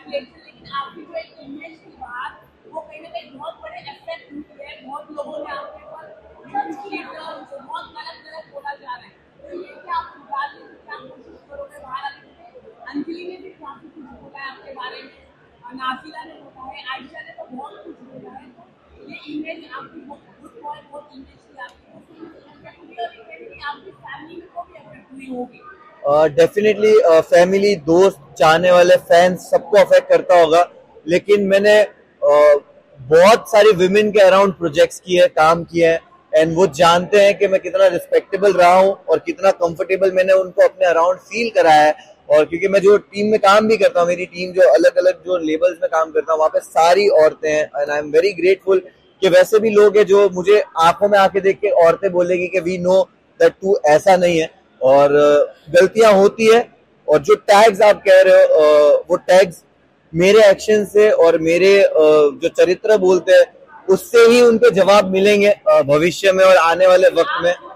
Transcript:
Congratulation. लेकिन आपकी जो एक इमेज थी बाहर, वो कहीं ना कहीं बहुत बड़े इफेक्ट हुई है। बहुत लोगों ने आपके ऊपर बहुत गलत गलत बोला जा रहा है। तो ये क्या आप सुधारने की क्या कोशिश करोगे बाहर आने के? अंजलि ने भी काफी कुछ बोला है आपके बारे में, और नासिला ने बोला है, आयशा ने तो बहुत कुछ बोला है। तो ये इमेज आपकी गुड बॉय बहुत इमेज थी आपकी, उसको अफेक्ट हुई और कहीं ना कहीं आपकी फैमिली को भी अफेक्ट हुई होगी। डेफिनेटली फैमिली, दोस्त, चाहने वाले, फैंस, सबको अफेक्ट करता होगा। लेकिन मैंने बहुत सारी विमेन के अराउंड प्रोजेक्ट्स किए, काम किए हैं, एंड वो जानते हैं कि मैं कितना रिस्पेक्टेबल रहा हूँ और कितना कंफर्टेबल मैंने उनको अपने अराउंड फील कराया है। और क्योंकि मैं जो टीम में काम भी करता हूँ, मेरी टीम जो अलग अलग जो लेबल्स में काम करता हूँ, वहाँ पे सारी औरतें हैं, and I am very grateful कि वैसे भी लोग हैं जो मुझे आंखों में आके देख के औरतें बोलेगी कि वी नो दैट तू ऐसा नहीं है। और गलतियां होती है, और जो टैग्स आप कह रहे हो, वो टैग्स मेरे एक्शन से और मेरे जो चरित्र बोलते हैं उससे ही उनके जवाब मिलेंगे भविष्य में और आने वाले वक्त में।